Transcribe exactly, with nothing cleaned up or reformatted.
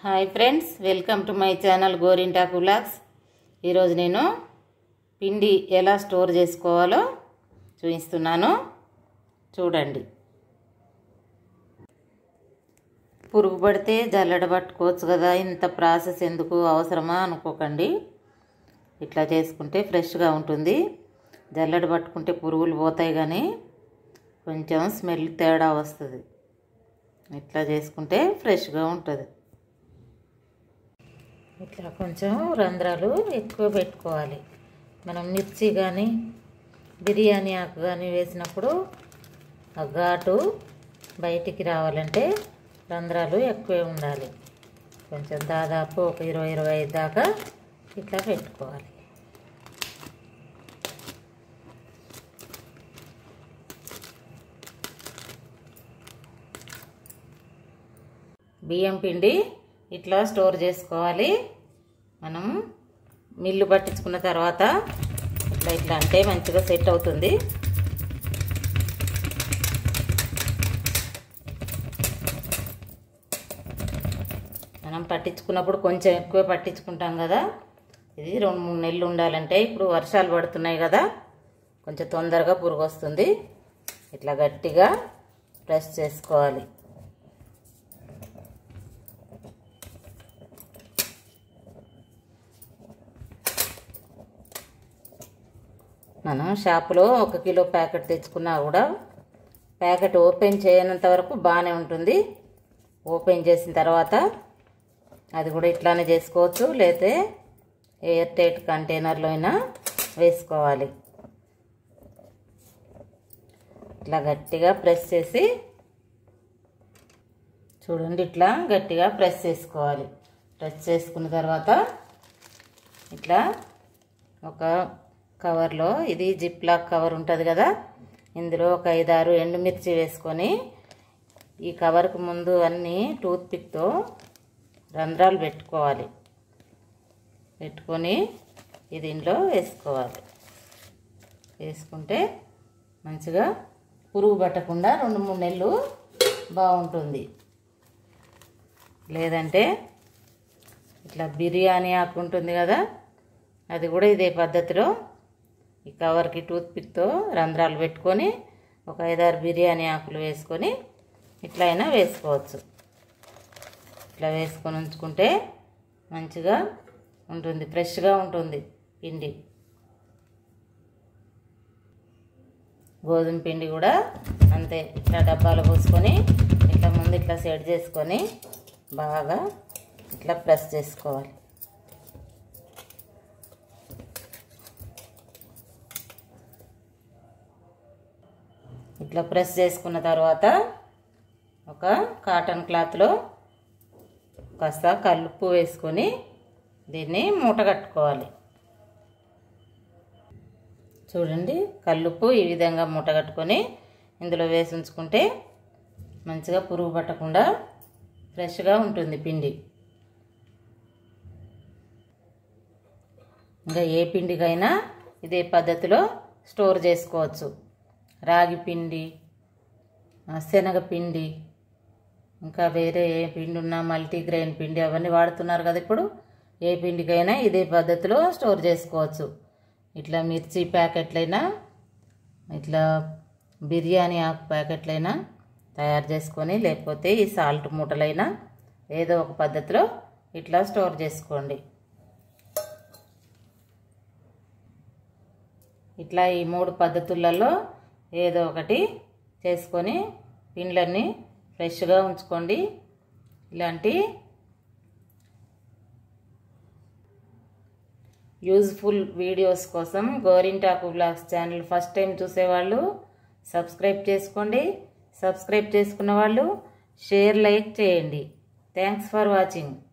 Hi friends, welcome to my channel Gorintaku vlogs. ఈరోజు నేను పిండి ఎలా స్టోర్ చేసుకోవాలో చూపిస్తున్నాను, చూడండి. పురుగు పడితే జల్లెడ పట్టుకోవచ్చు కదా, ఇంత ప్రాసెస్ ఎందుకు అవసరమా అనుకోకండి. ఇట్లా చేసుకుంటే ఫ్రెష్గా ఉంటుంది. జల్లెడ పట్టుకుంటే పురుగులు పోతాయి, కానీ కొంచెం స్మెల్ తేడా వస్తుంది. ఇట్లా చేసుకుంటే ఫ్రెష్గా ఉంటుంది. ఇట్లా కొంచెం రంధ్రాలు ఎక్కువ పెట్టుకోవాలి. మనం మిర్చి కానీ బిర్యానీ ఆకు కానీ వేసినప్పుడు ఆ ఘాటు బయటికి రావాలంటే రంధ్రాలు ఎక్కువే ఉండాలి. కొంచెం దాదాపు ఒక ఇరవై ఇరవై ఐదు దాకా ఇట్లా పెట్టుకోవాలి. బియ్యం పిండి ఇట్లా స్టోర్ చేసుకోవాలి. మనం మిల్లు పట్టించుకున్న తర్వాత ఇట్లా ఇట్లా అంటే మంచిగా సెట్ అవుతుంది. మనం పట్టించుకున్నప్పుడు కొంచెం ఎక్కువ పట్టించుకుంటాం కదా, ఇది రెండు మూడు నెలలు ఉండాలంటే ఇప్పుడు వర్షాలు పడుతున్నాయి కదా, కొంచెం తొందరగా పురుగు వస్తుంది. ఇట్లా గట్టిగా ప్రెస్ చేసుకోవాలి. మనం షాపులో ఒక కిలో ప్యాకెట్ తెచ్చుకున్నా కూడా ప్యాకెట్ ఓపెన్ చేయనంత వరకు బాగానే ఉంటుంది. ఓపెన్ చేసిన తర్వాత అది కూడా ఇట్లానే చేసుకోవచ్చు, లేతే ఎయిర్ టైట్ కంటైనర్లో అయినా వేసుకోవాలి. ఇట్లా గట్టిగా ప్రెస్ చేసి చూడండి, ఇట్లా గట్టిగా ప్రెస్ చేసుకోవాలి. ప్రెస్ చేసుకున్న తర్వాత ఇట్లా ఒక కవర్లో, ఇది జిప్ లాక్ కవర్ ఉంటుంది కదా, ఇందులో ఒక ఐదారు ఎండుమిర్చి వేసుకొని ఈ కవర్కు ముందు అన్నీ టూత్ పిక్తో రంధ్రాలు పెట్టుకోవాలి. పెట్టుకొని ఇది దీంట్లో వేసుకోవాలి. వేసుకుంటే మంచిగా పురుగు పట్టకుండా రెండు మూడు నెలలు బాగుంటుంది. లేదంటే ఇట్లా బిర్యానీ ఆకు ఉంటుంది కదా, అది కూడా ఇదే పద్ధతిలో ఈ కవర్కి టూత్ పిక్తో రంధ్రాలు పెట్టుకొని ఒక ఐదారు బిర్యానీ ఆకులు వేసుకొని ఇట్లా అయినా వేసుకోవచ్చు. ఇట్లా వేసుకొని ఉంచుకుంటే మంచిగా ఉంటుంది, ఫ్రెష్గా ఉంటుంది పిండి. గోధుమ పిండి కూడా అంతే. ఇట్లా డబ్బాలు పోసుకొని ఇట్లా ముందు ఇట్లా సెట్ చేసుకొని బాగా ఇట్లా ప్రెస్ చేసుకోవాలి. ఇట్లా ప్రెస్ చేసుకున్న తర్వాత ఒక కాటన్ క్లాత్లో కాస్త కల్లుప్పు వేసుకొని దీన్ని మూట కట్టుకోవాలి. చూడండి, కల్లుప్పు ఈ విధంగా మూట కట్టుకొని ఇందులో వేసి ఉంచుకుంటే మంచిగా పురుగు పట్టకుండా ఫ్రెష్గా ఉంటుంది పిండి. ఇంకా ఏ పిండికైనా ఇదే పద్ధతిలో స్టోర్ చేసుకోవచ్చు. రాగి పిండి, శనగపిండి, ఇంకా వేరే ఏ పిండి ఉన్నా మల్టీగ్రెయిన్ పిండి అవన్నీ వాడుతున్నారు కదా ఇప్పుడు. ఏ పిండికైనా ఇదే పద్ధతిలో స్టోర్ చేసుకోవచ్చు. ఇట్లా మిర్చి ప్యాకెట్లైనా ఇట్లా బిర్యానీ ఆకు ప్యాకెట్లైనా తయారు చేసుకొని, లేకపోతే ఈ సాల్ట్ మూటలైనా ఏదో ఒక పద్ధతిలో ఇట్లా స్టోర్ చేసుకోండి. ఇట్లా ఈ మూడు పద్ధతులలో ఏదో ఒకటి చేసుకొని పిండ్లన్నీ ఫ్రెష్గా ఉంచుకోండి. ఇలాంటి యూజ్ఫుల్ వీడియోస్ కోసం Gorintaku vlogs channel first time చూసేవాళ్ళు సబ్స్క్రైబ్ చేసుకోండి. సబ్స్క్రైబ్ చేసుకున్న వాళ్ళు షేర్, లైక్ చేయండి. Thanks for watching.